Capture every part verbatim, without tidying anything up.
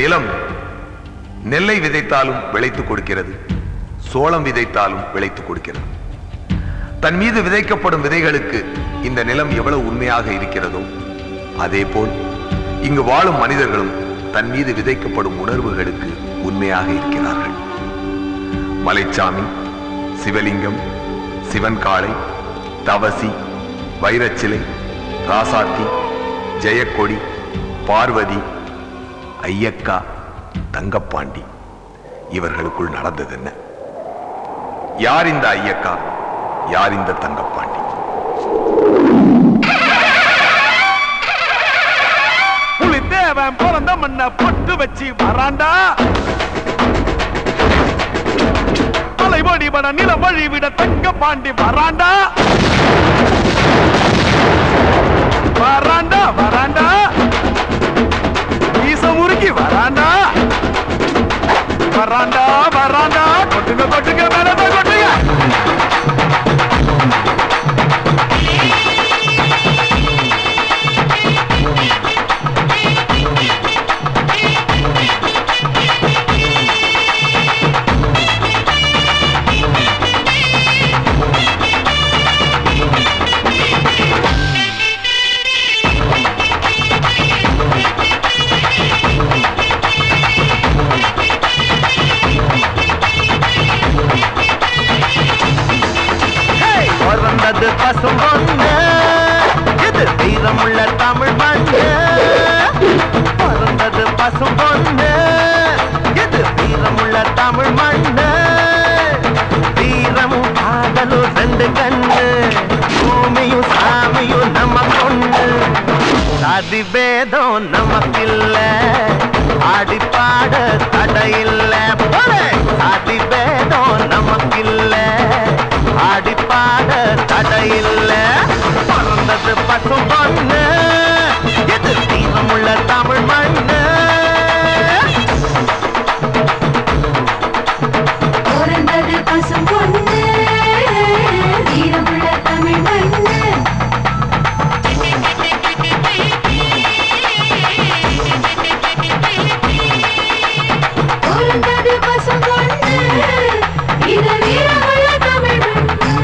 நிலம் நெல்லை விதைத்தாலும் விளைத்துக் கொடுக்கிறது, சோளம் விதைத்தாலும் விளைத்துக் கொடுக்கிறது. தன் மீது விதைக்கப்படும் விதைகளுக்கு இந்த நிலம் எவ்வளவு உண்மையாக இருக்கிறதோ அதே போல் இங்கு வாழும் மனிதர்களும் தன் மீது விதைக்கப்படும் உணர்வுகளுக்கு உண்மையாக இருக்கிறார்கள். மலைச்சாமி, சிவலிங்கம், சிவன் காளை, தவசி, வைரச்சிலை, ராசாத்தி, ஜெயக்கொடி, பார்வதி, ஐயக்கா, தங்கப்பாண்டி, இவர்களுக்குள் நடந்தது என்ன? யார் இந்த ஐயக்கா, யார் இந்த தங்கப்பாண்டி? புலி தேவன் பிறந்த மண்ண பொட்டு வச்சு வராண்டா, தலைவடி பட நில வழி விட தங்கப்பாண்டி வராண்டா, வராண்டா வராண்டா, ஈச முறுக்கி வராண்டா, வராண்டா வராண்டா, கொட்டுங்க கொட்டுங்க மேலதான் கொட்டுங்க. பசும் பொண்ணு இது வீரமுள்ள தமிழ் மண்ணு, பிறந்தது பசும் பொண்ணு இது வீரமுள்ள தமிழ் மண்ணு, வீரமும் காதலும் ரெண்டு கண்ணு, பூமியும் சாமியும் நம்ம பொண்ணு, சாதி பேதம் நமக்கில்ல, ஆடி பாட தடையில்ல, சாதி பேதம் நமக்கில்ல, ஆடி பாட தடையில்ல, பிறந்தது பசும் பொண்ணு எது தீரமுள்ள தமிழ் மண்ணு, பிறந்தது பசும் பொண்ணு தீரமுள்ள தமிழ் மண்ணு, பிறந்தது பசும் பொண்ணு இது வீரமுள்ள தமிழ் மண்ணு.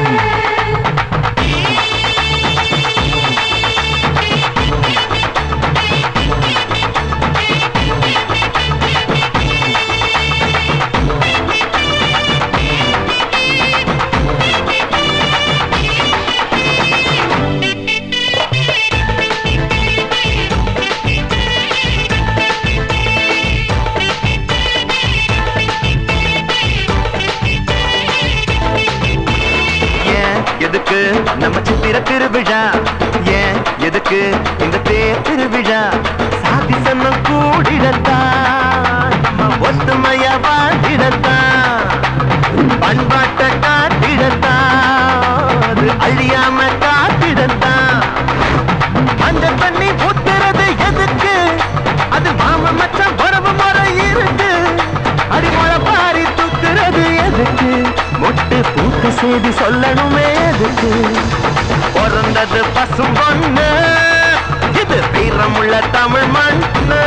எதுக்கு நம்ம சித்திர திருவிழா, ஏன் எதுக்கு இந்த தேர் திருவிழா, சாதி சன்னம் கூடிடத்தான் நம்ம ஒத்துமையா வாழ்ந்திடத்தான், பண்பாட்டை காட்டிடத்தான் அது அழியாம காட்டிடத்தான், அந்த தண்ணி ஊத்துறது எதுக்கு, அது மாம மச்சான் உறவு முறை இருக்கு, அடிமொழ பாரி தூக்குறது எதுக்கு, மொட்டு பூத்து செய்தி சொல்லணுமே எதுக்கு, பிறந்தது பசும் பொண்ணு இது வீரமுள்ள தமிழ் மண்ணு,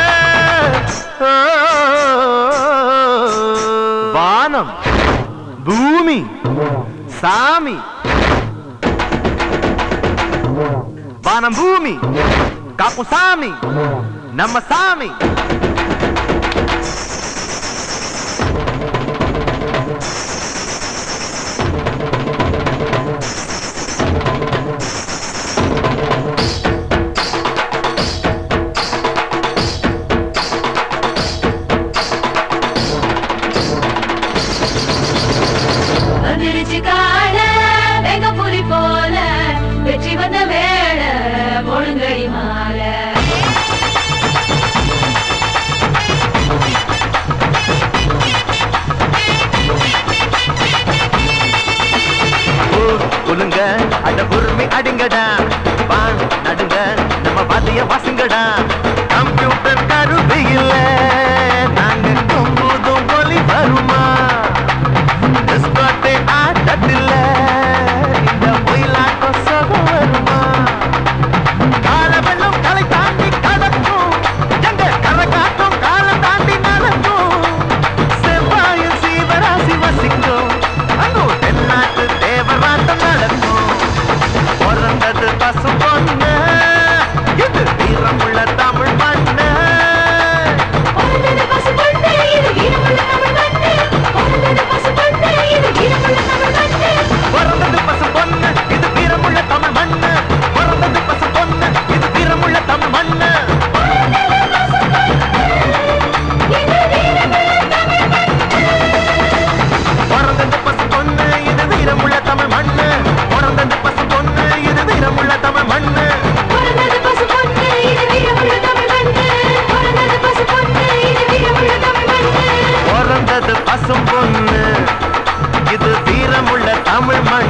வானம் பூமி சாமி, வானம் பூமி காப்பு சாமி நம்ம சாமி. வெற்றி வந்த வேள ஒழுங்கடி மால குலுங்க அட உரிமை அடிங்கடா, வான் நடுங்க நம்ம வாதிய வாசுங்கடா, கம்ப்யூட்டர் கருவி இல்ல நாங்க கொம்புதும் ஒலி வருமா, ஆட்டத்தில்ல இந்த ஒயிலாட்டம் சுகம் வருமா, கால வெள்ளம் கலை தாண்டி கடக்கும் எங்க கரை காட்டும் காலம் பிறந்தது பசும் பொண்ணு இது வீரமுள்ள தமிழ் மண்